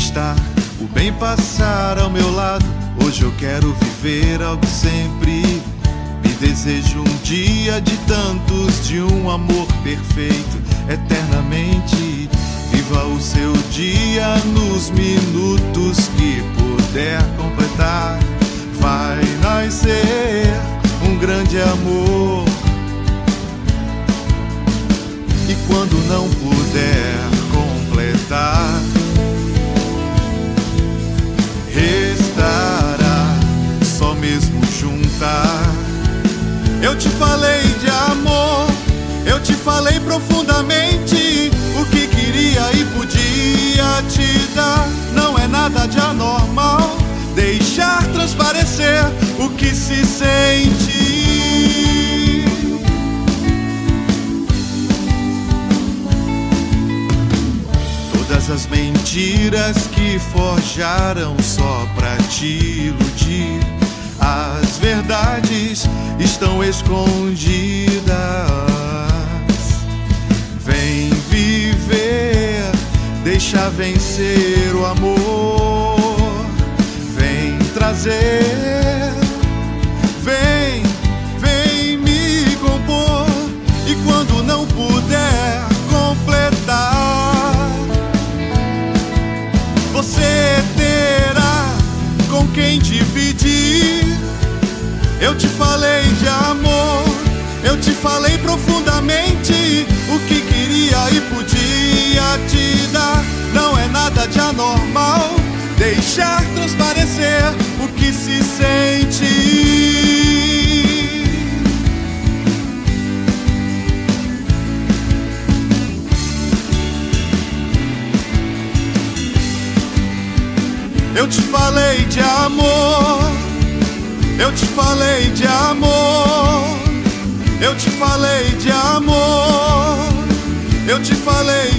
estar, o bem passar ao meu lado. Hoje eu quero viver algo sempre. Me desejo um dia de tantos, de um amor perfeito, eternamente. Viva o seu dia nos minutos que puder completar. Vai nascer um grande amor. E quando não puder completar, restará só mesmo juntar. Eu te falei de amor, eu te falei profundamente o que queria e podia te dar. Não é nada de anormal deixar transparecer o que se sente. Todas as mentiras que forjaram só pra te iludir, as verdades estão escondidas. Vem viver, deixa vencer o amor. Vem trazer, vem me compor. E quando não puder completar, você terá com quem dividir. Eu te falei de amor, eu te falei profundamente o que queria e podia te dar. Não é nada de anormal deixar transparecer o que se sente. Eu te falei de amor, eu te falei de amor, eu te falei de amor, eu te falei